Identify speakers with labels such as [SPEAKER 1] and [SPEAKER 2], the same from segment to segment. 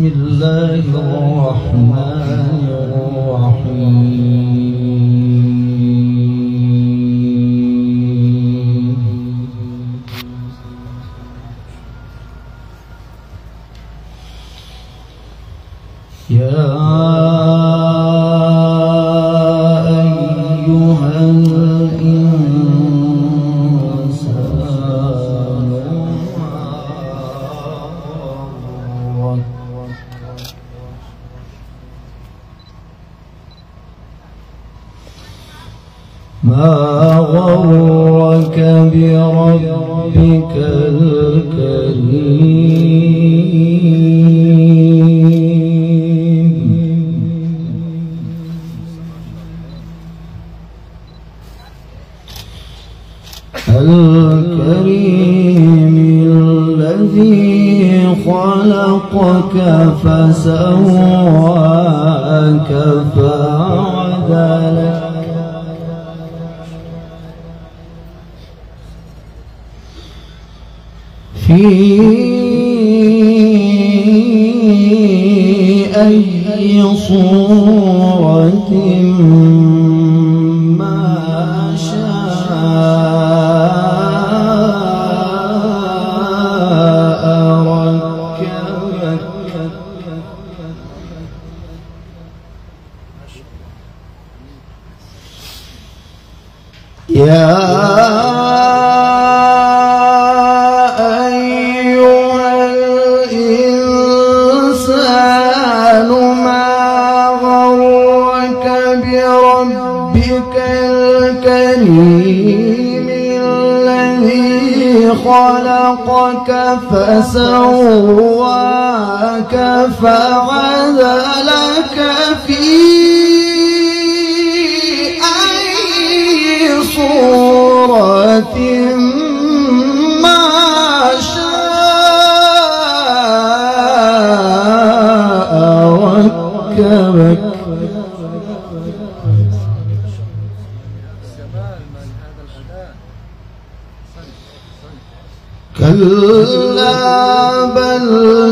[SPEAKER 1] الله الرحمن الرحيم. يا أيها الإنسان ما غرك بربك الكريم الذي خلقك فسواك فعدلك في أي صورة ما شاء ركبك يا الذي خلقك فسواك فعدلك في أي صورة ما شاء ركبك كلا بل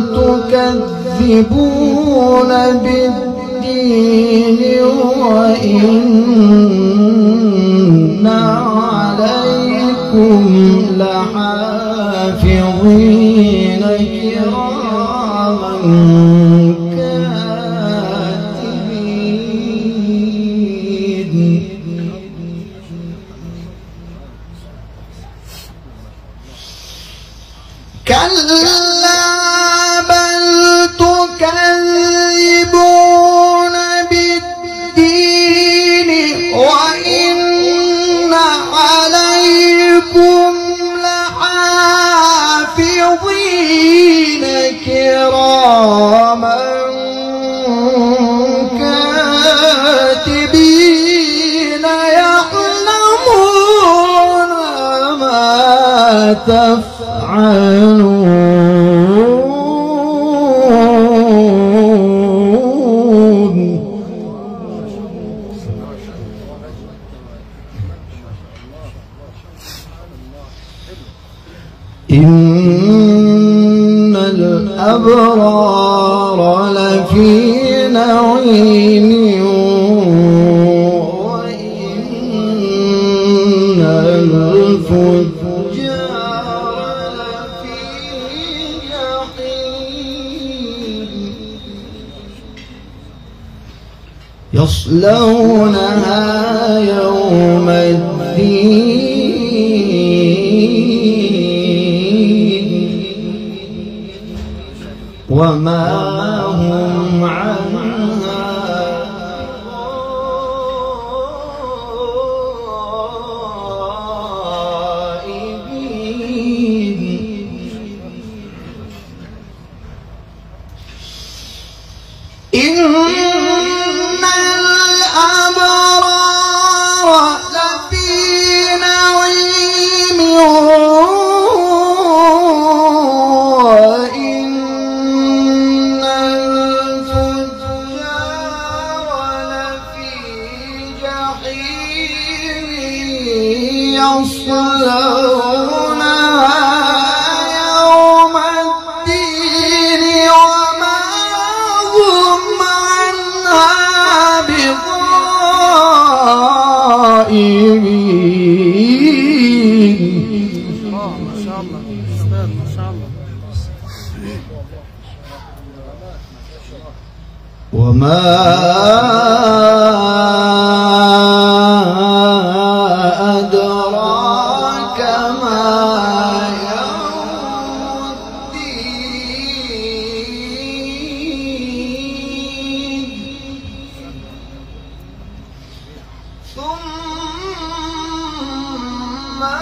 [SPEAKER 1] تكذبون بالدين وإن عليكم لحافظين كراما كلا بل تكذبون بالدين وإن عليكم لحافظين كراما كاتبين يعلمون ما تفعلون إن الأبرار لفي نعيم وإن الفجار لفي جحيم يصلونها يوم الدين وما هم عنها غائبين إن الأبرار لفي نعيم يصلونها يوم الدين وما وما أدراك ما يوم الدين ثم ما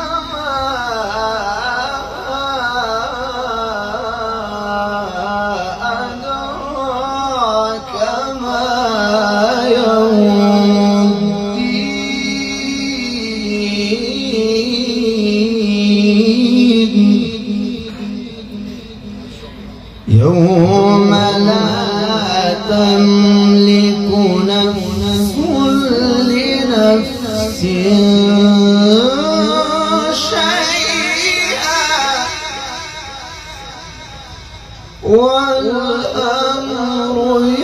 [SPEAKER 1] يوم لا تملك نفس لنفس شيئا والأمر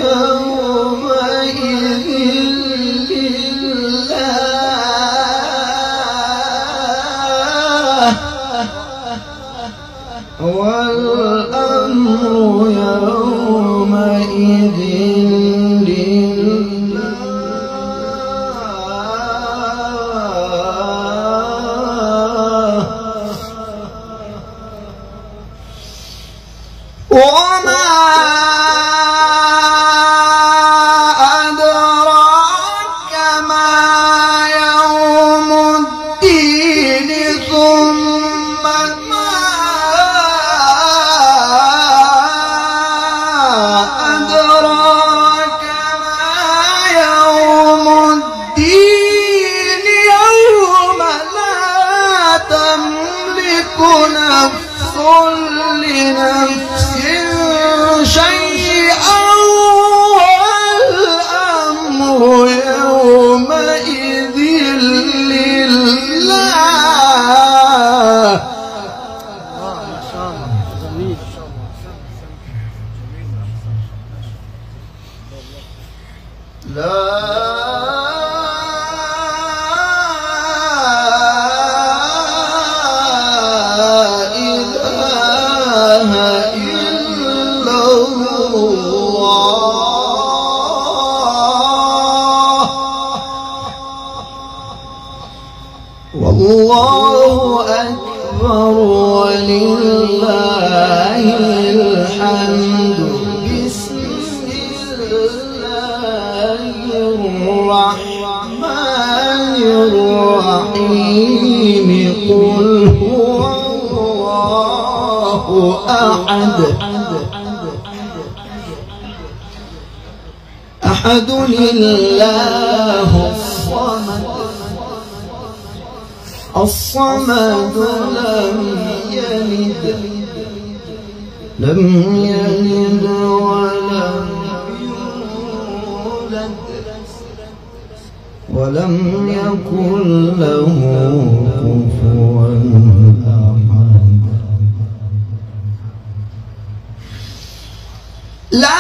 [SPEAKER 1] يومئذ لله والأمر يومئذ لله وما أدراك ما يوم الدين ثم ما أدراك ما يوم الدين يوم لا تملك نفس لنفس شيئا والأمر يومئذ لله لا إله إلا الله والله أكبر ولله الحمد بسم الله الرحمن الرحيم قل هو الله أحد أحد الله الصمد لم يلد ولم يولد ولم يكن له كفوا أحد لا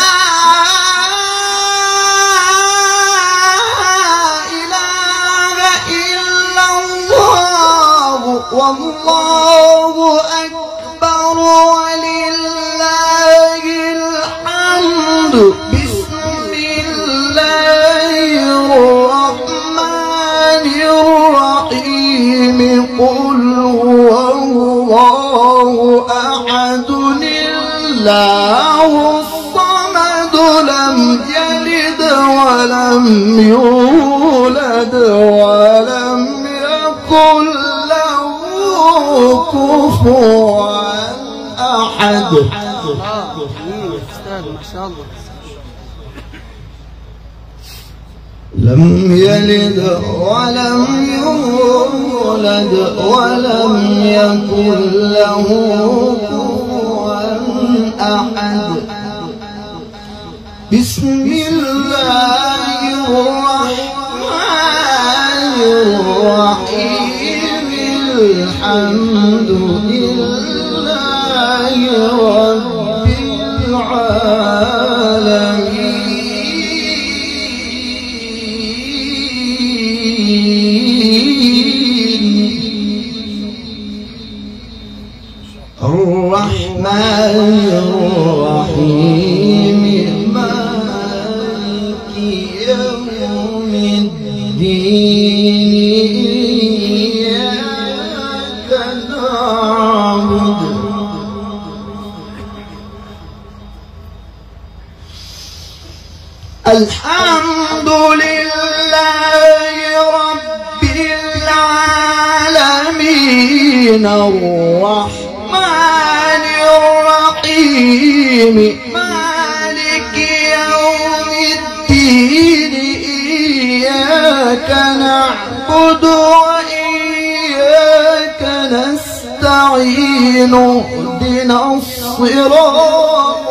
[SPEAKER 1] والله أكبر ولله الحمد بسم الله الرحمن الرحيم قل هو الله أحد الله الصمد لم يلد ولم يولد ولم يكن كفوا أحد لم يلد ولم يولد ولم يكن له كفوا أحد بسم الله الرحمن الرحيم الحمد لله رب العالمين الرحمن الرحيم مالك إياك نعبد الحمد لله رب العالمين الرحمن الرحيم مالك يوم الدين إياك نعبد وإياك نستعين اهدنا الصراط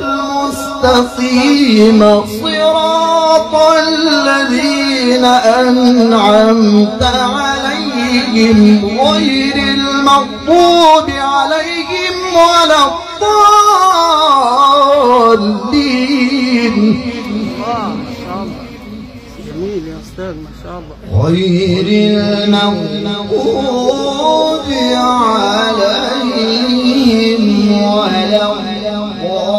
[SPEAKER 1] المستقيم صراط الذين أنعمت عليهم غير المغضوب عليهم ولا الضالين.
[SPEAKER 2] جميل يا أستاذ ما شاء الله.
[SPEAKER 1] غير المغضوب عليهم ولا الضالين.